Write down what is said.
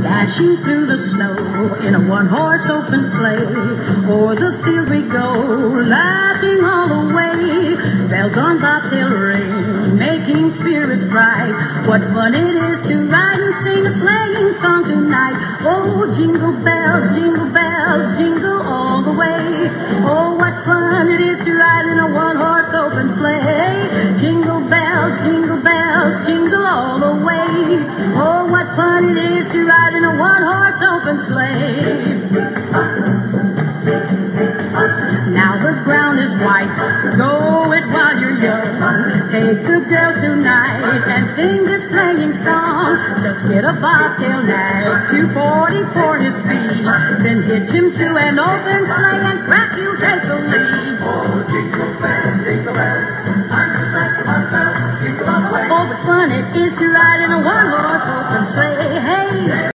Dashing through the snow in a one-horse open sleigh. O'er the fields we go, laughing all the way. Bells on bobtail ring, making spirits bright. What fun it is to ride and sing a sleighing song tonight. Oh, jingle bells, jingle all the way. Oh, what fun it is to ride in a one-horse open sleigh. Jingle bells, jingle all the way. Oh, what fun it is to ride in a one-horse open sleigh. Now the ground is white, go it while you're young. Take the girls tonight and sing this sleighing song. Just get a bobtail nag, 240 for his speed. Then hitch him to an open sleigh and crack, you'll take the lead. Oh, jingle bells, I'm the best of my bells, jingle all the way. Oh, what fun it is to ride in a one-horse open sleigh. Hey!